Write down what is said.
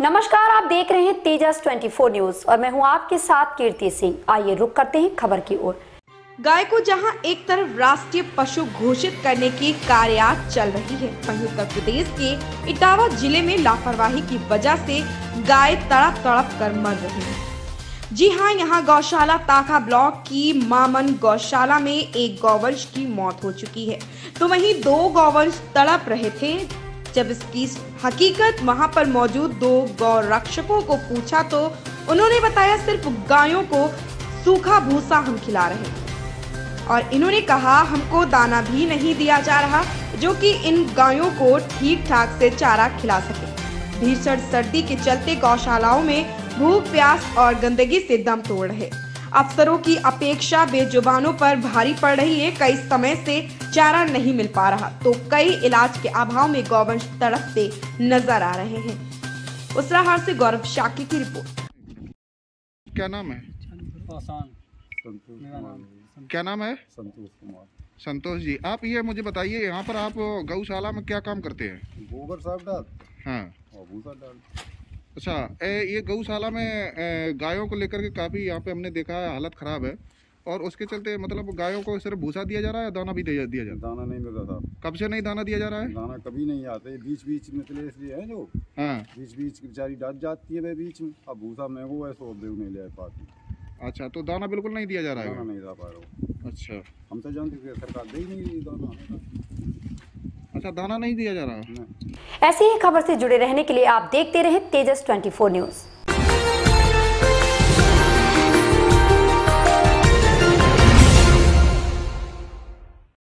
नमस्कार, आप देख रहे हैं तेजस 24 न्यूज और मैं हूं आपके साथ कीर्ति सिंह। आइए रुक करते हैं खबर की ओर। गाय को जहां एक तरफ राष्ट्रीय पशु घोषित करने की कार्यात चल रही है, वहीं उत्तर प्रदेश के इटावा जिले में लापरवाही की वजह से गाय तड़प तड़प कर मर रही है। जी हां, यहां गौशाला ताखा ब्लॉक की मामन गौशाला में एक गौवंश की मौत हो चुकी है, तो वहीं 2 गौवंश तड़प रहे थे। जब इसकी हकीकत वहां पर मौजूद 2 गौ रक्षकों को पूछा तो उन्होंने बताया सिर्फ गायों को सूखा भूसा हम खिला रहे हैं और इन्होंने कहा हमको दाना भी नहीं दिया जा रहा जो कि इन गायों को ठीक ठाक से चारा खिला सके। भीषण सर्दी के चलते गौशालाओं में भूख, प्यास और गंदगी से दम तोड़ रहे। अफसरों की अपेक्षा बेजुबानों पर भारी पड़ रही है। कई समय से चारा नहीं मिल पा रहा तो कई इलाज के अभाव में गौवंश तड़पते नजर आ रहे हैं। उसराहार से गौरव शाकी की रिपोर्ट। क्या नाम है? क्या नाम है? संतोष कुमार। संतोष जी, आप ये मुझे बताइए, यहाँ पर आप गौशाला में क्या काम करते हैं? गोबर साफ डाल। हाँ, और भूसा डाल। अच्छा, ये गौशाला में गायों को लेकर के काफ़ी यहाँ पे हमने देखा है हालत ख़राब है और उसके चलते मतलब गायों को सिर्फ भूसा दिया जा रहा है, दाना भी दिया जा रहा है? दाना नहीं मिल रहा था। कब से नहीं दाना दिया जा रहा है? दाना कभी नहीं आते, बीच बीच में चले इसलिए है जो। हाँ, बीच बीच की बेचारी डाल जाती है वे बीच में। अब भूसा महंगो है तो नहीं ले पाती। अच्छा, तो दाना बिल्कुल नहीं दिया जा रहा है? दाना नहीं ला पा रहा। अच्छा, हम तो जानते थे सरकार दे ही नहीं रही दाना। अच्छा, दाना नहीं दिया जा रहा है। ऐसी ही खबर से जुड़े रहने के लिए आप देखते रहे तेजस 24 न्यूज।